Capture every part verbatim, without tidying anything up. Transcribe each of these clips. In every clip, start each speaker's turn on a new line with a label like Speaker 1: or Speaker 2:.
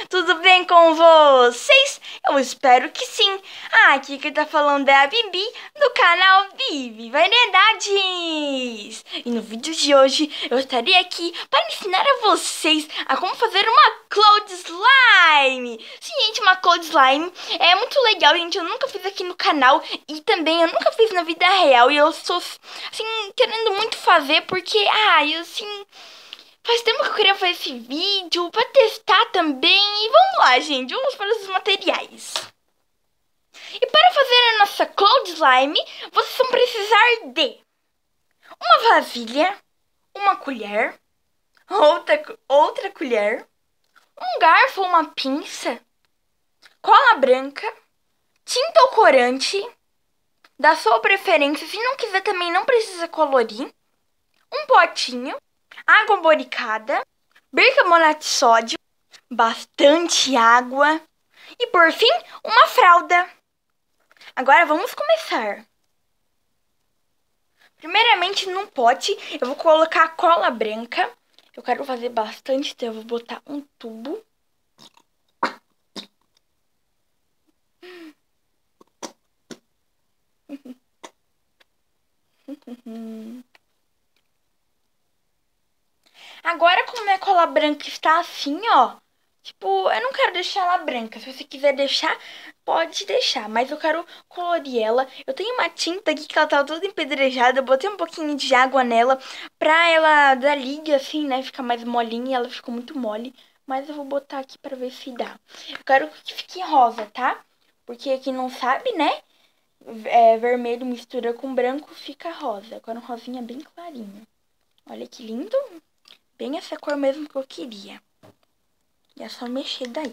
Speaker 1: tudo bem com vocês? Eu espero que sim. Ah, aqui quem tá falando é a Bibi, do canal Bibi Variedades. E no vídeo de hoje eu estarei aqui para ensinar a vocês a como fazer uma Cloud Slime. Sim, gente, uma Cloud Slime é muito legal, gente. Eu nunca fiz aqui no canal e também eu nunca fiz na vida real. E eu estou, assim, querendo muito fazer porque, ah, eu, assim... faz tempo que eu queria fazer esse vídeo pra testar também. E vamos lá, gente. Vamos para os materiais. E para fazer a nossa Cloud Slime, vocês vão precisar de uma vasilha, uma colher, outra, outra colher, um garfo ou uma pinça, cola branca, tinta ou corante, da sua preferência. Se não quiser também não precisa colorir. Um potinho, água boricada, bicarbonato de sódio, bastante água e, por fim, uma fralda. Agora vamos começar. Primeiramente, num pote, eu vou colocar cola branca. Eu quero fazer bastante, então eu vou botar um tubo. Agora, como a minha cola branca está assim, ó, tipo, eu não quero deixar ela branca. Se você quiser deixar, pode deixar. Mas eu quero colorir ela. Eu tenho uma tinta aqui que ela tava toda empedrejada. Eu botei um pouquinho de água nela pra ela dar liga, assim, né? Ficar mais molinha. E ela ficou muito mole. Mas eu vou botar aqui pra ver se dá. Eu quero que fique rosa, tá? Porque quem não sabe, né? É, vermelho mistura com branco, fica rosa. Agora um rosinha bem clarinho. Olha que lindo. Bem essa cor mesmo que eu queria. E é só mexer daí.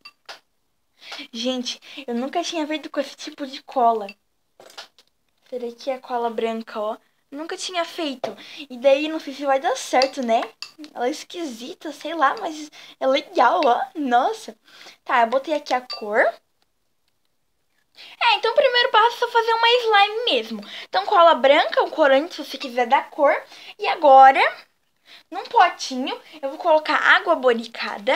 Speaker 1: Gente, eu nunca tinha feito com esse tipo de cola. Essa daqui é a cola branca, ó. Nunca tinha feito. E daí, não sei se vai dar certo, né? Ela é esquisita, sei lá, mas é legal, ó. Nossa. Tá, eu botei aqui a cor. É, então o primeiro passo é só fazer uma slime mesmo. Então, cola branca, um corante, se você quiser dar cor. E agora, num potinho, eu vou colocar água boricada.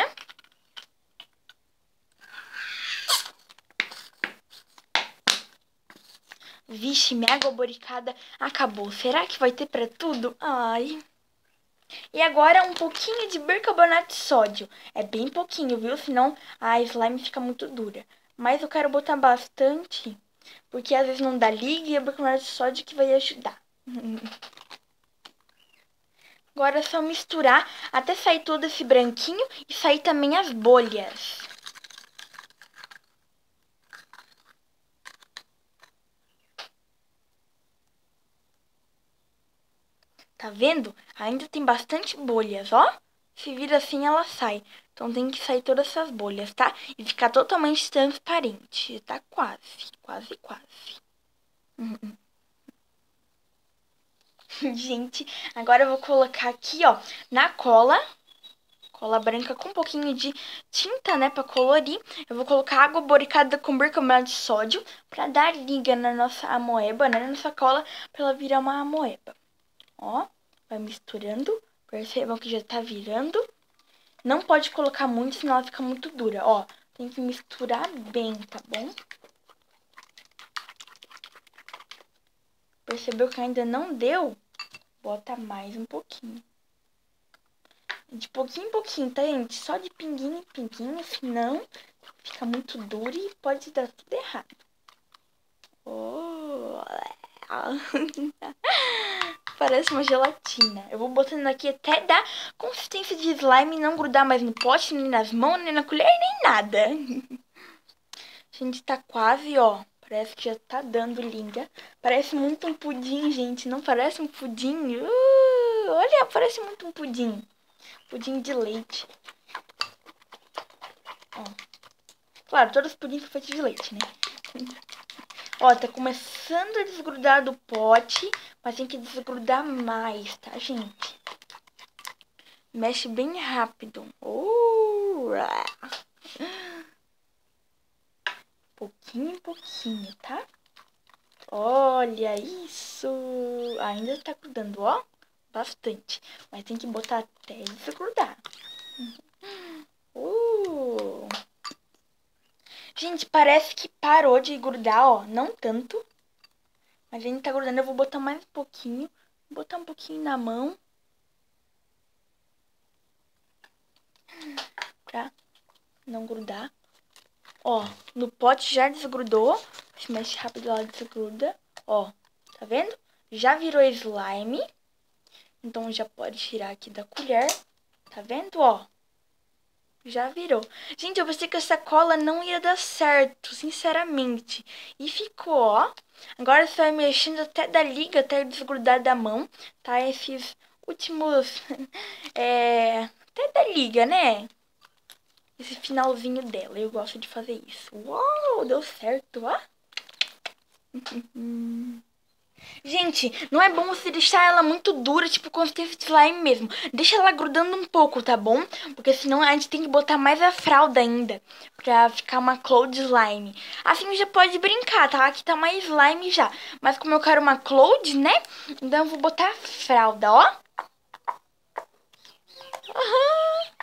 Speaker 1: Vixe, minha água boricada acabou. Será que vai ter pra tudo? Ai. E agora um pouquinho de bicarbonato de sódio. É bem pouquinho, viu? Senão a slime fica muito dura. Mas eu quero botar bastante, porque às vezes não dá liga e é o bicarbonato de sódio que vai ajudar. Agora é só misturar até sair todo esse branquinho e sair também as bolhas. Tá vendo? Ainda tem bastante bolhas, ó. Se vira assim, ela sai. Então tem que sair todas essas bolhas, tá? E ficar totalmente transparente. Tá quase, quase, quase. Uhum. Gente, agora eu vou colocar aqui, ó, na cola. Cola branca com um pouquinho de tinta, né, pra colorir. Eu vou colocar água boricada com bicarbonato de sódio pra dar liga na nossa amoeba, né, na nossa cola, pra ela virar uma amoeba. Ó, vai misturando. Percebam que já tá virando. Não pode colocar muito, senão ela fica muito dura. Ó, tem que misturar bem, tá bom? Percebeu que ainda não deu? Bota mais um pouquinho. De pouquinho em pouquinho, tá, gente? Só de pinguinho em pinguinho, senão fica muito duro e pode dar tudo errado. Oh. Parece uma gelatina. Eu vou botando aqui até dar consistência de slime e não grudar mais no pote, nem nas mãos, nem na colher, nem nada. Gente, tá quase, ó. Parece que já tá dando liga. Parece muito um pudim, gente. Não parece um pudim? Uh, olha, parece muito um pudim. Pudim de leite. Ó. Claro, todos os pudins são feitos de leite, né? Ó, tá começando a desgrudar do pote, mas tem que desgrudar mais, tá, gente? Mexe bem rápido. Uh, pouquinho em pouquinho, tá? Olha isso! Ainda tá grudando, ó. Bastante. Mas tem que botar até desgrudar. Uh! Gente, parece que parou de grudar, ó. Não tanto. Mas ainda tá grudando. Eu vou botar mais um pouquinho. Vou botar um pouquinho na mão. Pra não grudar. Ó, no pote já desgrudou. Se mexe rápido, ela desgruda. Ó, tá vendo? Já virou slime. Então já pode tirar aqui da colher. Tá vendo, ó? Já virou. Gente, eu pensei que essa cola não ia dar certo, sinceramente. E ficou, ó. Agora você vai mexendo até da liga, até desgrudar da mão, tá? Esses últimos... é... até da liga, né? Esse finalzinho dela. Eu gosto de fazer isso. Uau, deu certo, ó. Gente, não é bom você deixar ela muito dura, tipo quando teve slime mesmo. Deixa ela grudando um pouco, tá bom? Porque senão a gente tem que botar mais a fralda ainda, pra ficar uma cloud slime. Assim já pode brincar, tá? Aqui tá mais slime já. Mas como eu quero uma cloud, né? Então eu vou botar a fralda, ó. Uhum.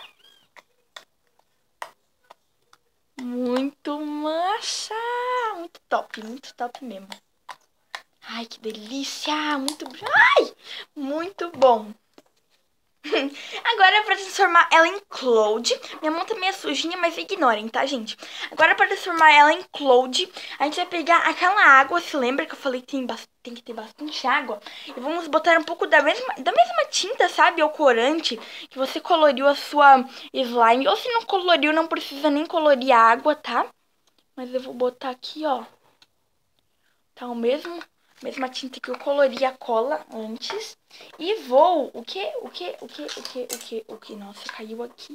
Speaker 1: Muito massa! Muito top, muito top mesmo. Ai, que delícia! Muito... Ai! Muito bom! Agora, para transformar ela em cloud, minha mão também é sujinha, mas ignorem, tá, gente? Agora, para transformar ela em cloud, a gente vai pegar aquela água, se lembra que eu falei que tem, tem que ter bastante água? E vamos botar um pouco da mesma, da mesma tinta, sabe? Ou corante, que você coloriu a sua slime. Ou se não coloriu, não precisa nem colorir a água, tá? Mas eu vou botar aqui, ó. Tá o mesmo... Mesma tinta que eu colori a cola antes. E vou... O que? O que? O que? O que? O que? O que? Nossa, caiu aqui.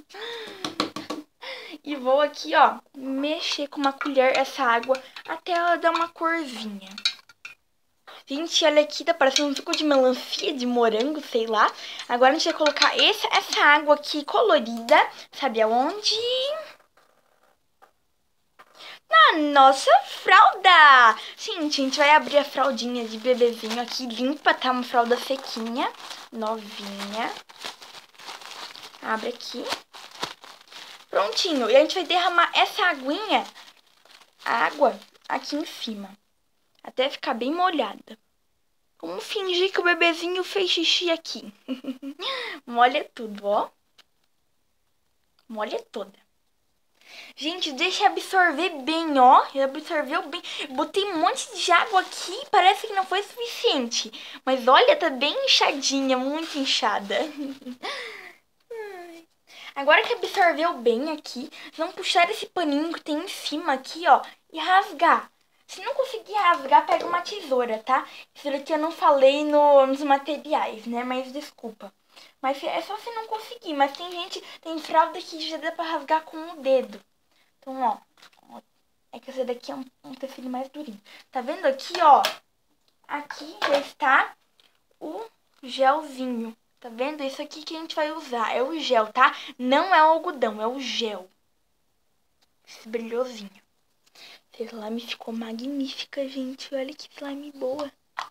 Speaker 1: E vou aqui, ó, mexer com uma colher essa água até ela dar uma corzinha. Gente, olha aqui, tá parecendo um suco de melancia, de morango, sei lá. Agora a gente vai colocar esse, essa água aqui colorida, sabe aonde? Na nossa fralda! Gente, a gente vai abrir a fraldinha de bebezinho aqui, limpa, tá? Uma fralda sequinha, novinha. Abre aqui. Prontinho. E a gente vai derramar essa aguinha, a água, aqui em cima. Até ficar bem molhada. Vamos fingir que o bebezinho fez xixi aqui. Molha tudo, ó. Molha toda. Gente, deixa absorver bem, ó. Absorveu bem. Botei um monte de água aqui. Parece que não foi suficiente. Mas olha, tá bem inchadinha. Muito inchada. Agora que absorveu bem aqui, vamos puxar esse paninho que tem em cima aqui, ó. E rasgar. Se não conseguir rasgar, pega uma tesoura, tá? Isso daqui eu não falei no, nos materiais, né? Mas desculpa. Mas é só se não conseguir. Mas tem gente, tem fralda que já dá pra rasgar com o dedo. Então, ó. É que esse daqui é um, um tecido mais durinho. Tá vendo aqui, ó? Aqui já está o gelzinho. Tá vendo? Isso aqui que a gente vai usar. É o gel, tá? Não é o algodão, é o gel. Esse brilhosinho. Esse slime ficou magnífica, gente. Olha que slime boa.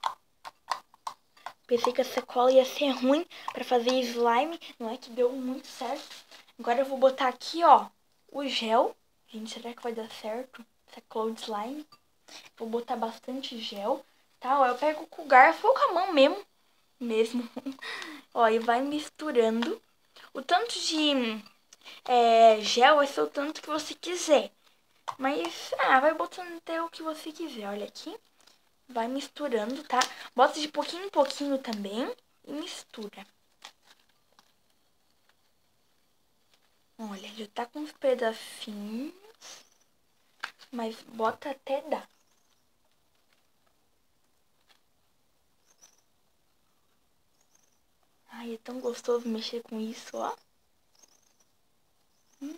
Speaker 1: Pensei que essa cola ia ser ruim pra fazer slime. Não é que deu muito certo. Agora eu vou botar aqui, ó, o gel. Gente, será que vai dar certo? Essa cloud slime. Vou botar bastante gel, tá? Ó, eu pego com o garfo ou com a mão mesmo. Mesmo. Ó, e vai misturando. O tanto de é, gel vai ser o tanto que você quiser. Mas, ah, vai botando até o que você quiser. Olha aqui. Vai misturando, tá? Bota de pouquinho em pouquinho também e mistura. Olha, já tá com uns pedacinhos, mas bota até dar. Ai, é tão gostoso mexer com isso, ó. Hum.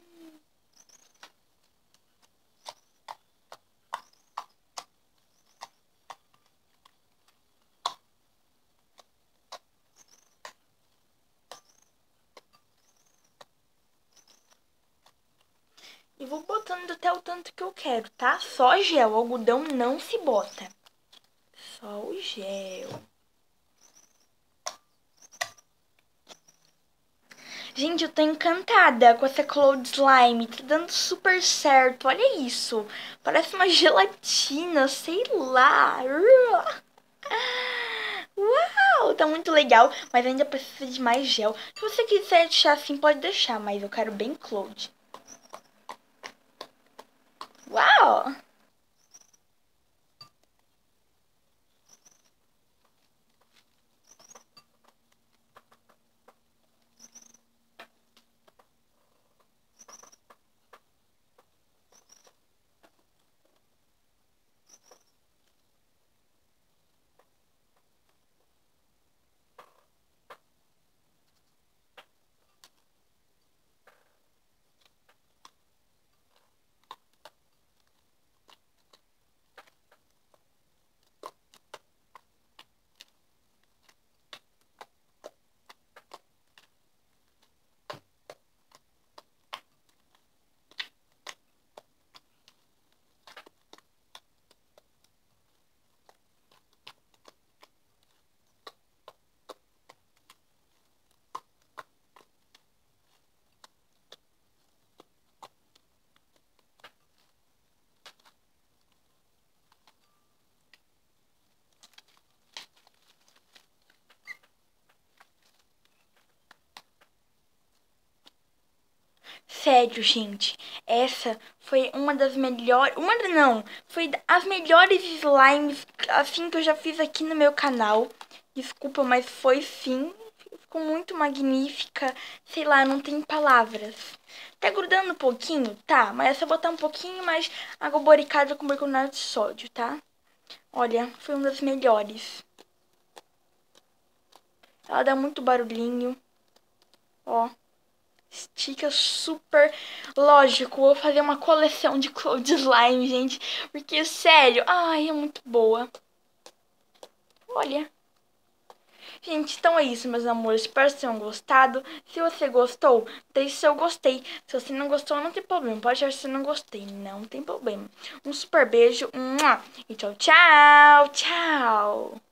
Speaker 1: E vou botando até o tanto que eu quero, tá? Só gel, o algodão não se bota. Só o gel. Gente, eu tô encantada com essa Cloud Slime. Tá dando super certo. Olha isso. Parece uma gelatina, sei lá. Uau, tá muito legal. Mas ainda precisa de mais gel. Se você quiser deixar assim, pode deixar. Mas eu quero bem Cloud. Uau! Sério, gente, essa foi uma das melhores, uma não, foi as melhores slimes assim que eu já fiz aqui no meu canal. Desculpa, mas foi sim, ficou muito magnífica. Sei lá, não tem palavras. Tá grudando um pouquinho, tá? Mas é só botar um pouquinho mais água boricada com bicarbonato de sódio, tá? Olha, foi uma das melhores. Ela dá muito barulhinho, ó. Estica super. Lógico, vou fazer uma coleção de Cloud Slime, gente. Porque, sério, ai, é muito boa. Olha. Gente, então é isso, meus amores. Espero que vocês tenham gostado. Se você gostou, deixe seu gostei. Se você não gostou, não tem problema. Pode achar que você não gostei. Não tem problema. Um super beijo. E tchau, tchau. Tchau.